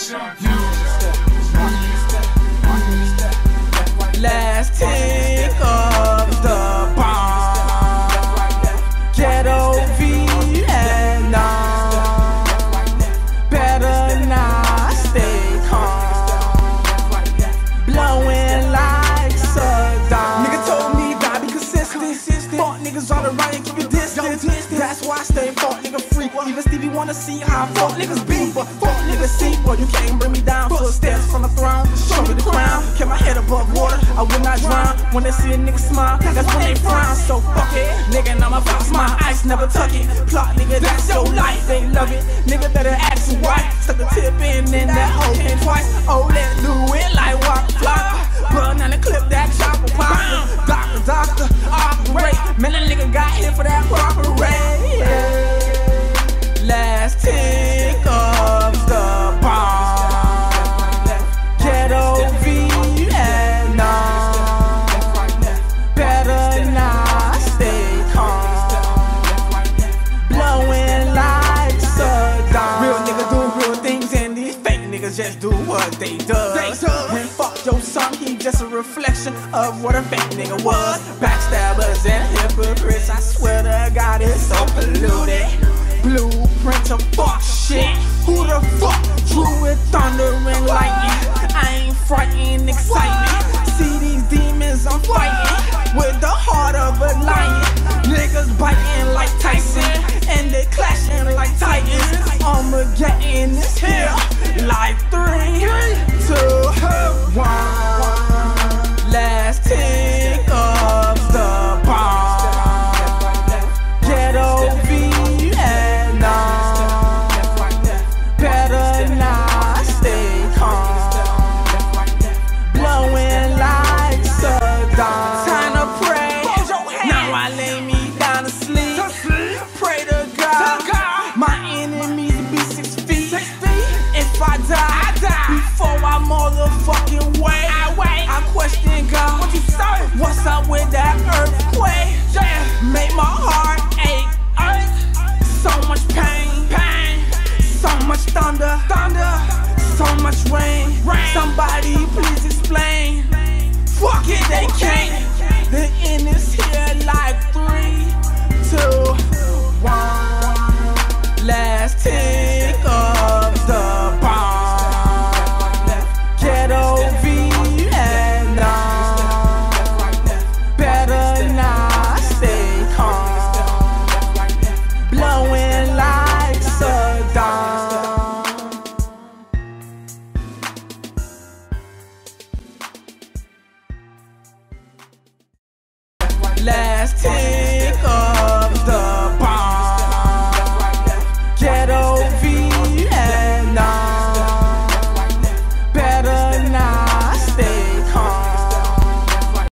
Last tick of the bomb. Ghetto Vietnam. Better not stay calm. Blowing like Saddam. Nigga told me die, be consistent. Fuck niggas on the right and keep your distance. That's why I stay fuck nigga free. Even Stevie wanna see how fuck niggas be, but fuck niggas see. Boy, you can't bring me down. Footsteps from the throne, show me the crown. Keep my head above water, I will not drown. When they see a nigga smile, that's when they frown. So fuck it, nigga, now my fox, my ice never tuck it. Plot, nigga, that's your life, they love it. Nigga better ask you why. Stuck the tip in and that hoe came twice. Oh, let's do it like walk fly. But now the clip that chopper pop. Doctor, operate. Man, that nigga got hit for that proper rate. Last tick of the bomb. Ghetto Vietnam. Better not stay calm. Blowing like Saddam. Real niggas do real things and these fake niggas just do what they do. And fuck your son, he just a reflection of what a fake nigga was. Backstabbers and hypocrites, I swear to God it's so polluted. Blueprint of fuck shit. Who the fuck drew it thunder and lightning? I ain't frightened, excitement. See these demons I'm fighting with the heart of a lion. Niggas biting like Tyson and they clashing like Titans. Armageddon is here. Life 3, 2, 1. Last tick of the bomb. Ghetto Vietnam. Better not stay calm. Blowing like Saddam. Time to pray. Now I lay me down to sleep. Pray to God. My enemies be 6 feet. If I die before I motherfucking wait, I question God. What you say? What's up with that earthquake? Make my heart ache. So much pain. So much thunder. So much rain. Somebody please explain. Fuck it, they can't. The end is here like 3, 2, 1. Last tick of the bomb. Ghetto Vietnam. Better not stay calm. Blowing like Saddam. Last tick